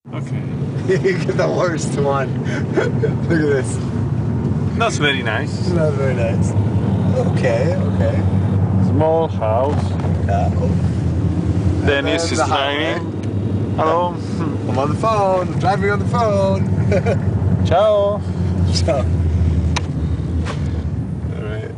Okay. You get the worst one. Look at this. That's very nice. Not very nice. Okay, okay. Small house. Yeah. Dennis then is the highway. driving. Hello. I'm on the phone. I'm driving on the phone. Ciao. So. All right.